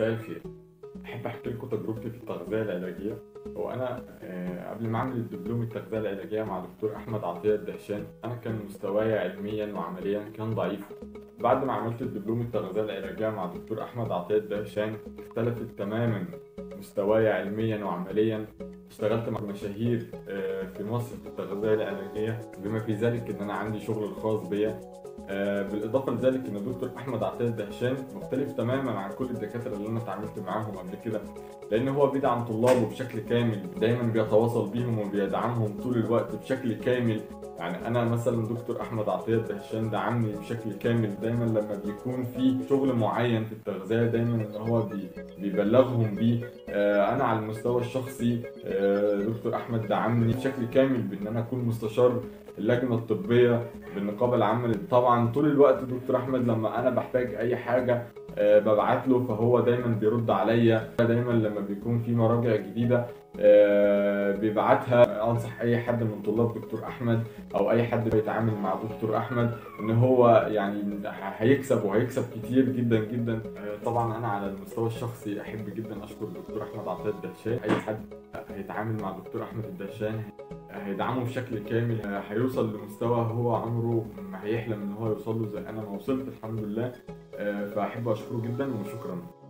مساء الخير. أحب أحكي لكم تجربتي في التغذية العلاجية. وأنا قبل ما أعمل الدبلوم التغذية العلاجية مع دكتور أحمد عطية الدهشان، أنا كان مستواي علميا وعمليا كان ضعيف. بعد ما عملت الدبلوم التغذية العلاجية مع دكتور أحمد عطية الدهشان اختلفت تماما مستواي علميا وعمليا. اشتغلت مع مشاهير في مصر في التغذية العلاجية، بما في ذلك إن أنا عندي شغل الخاص بيا. بالإضافة لذلك إن دكتور أحمد عطية الدهشان مختلف تماما عن كل الدكاترة اللي أنا اتعاملت معاهم قبل كده، لأن هو بيدعم طلابه بشكل كامل، دايما بيتواصل بيهم وبيدعمهم طول الوقت بشكل كامل. يعني أنا مثلا دكتور أحمد عطية الدهشان دعمني بشكل كامل، دايما لما بيكون في شغل معين في التغذية دايما إن هو بيبلغهم بيه. أنا على المستوى الشخصي دكتور أحمد دعمني بشكل كامل بإن أنا أكون مستشار اللجنة الطبية بالنقابة العامة. طبعا طول الوقت دكتور أحمد لما أنا بحتاج أي حاجة ببعت له، فهو دايما بيرد عليا. دايما لما بيكون في مراجع جديدة بيبعتها. أنصح أي حد من طلاب دكتور أحمد أو أي حد بيتعامل مع دكتور أحمد إن هو يعني هيكسب وهيكسب كتير جدا جدا. طبعا أنا على المستوى الشخصي أحب جدا أشكر دكتور أحمد عطية الدهشان. أي حد هيتعامل مع دكتور أحمد الدهشان هيدعمه بشكل كامل، هيوصل لمستوى هو عمره ما هيحلم ان هو يوصل له زي انا ما وصلت الحمد لله. فاحب اشكره جدا وشكرا.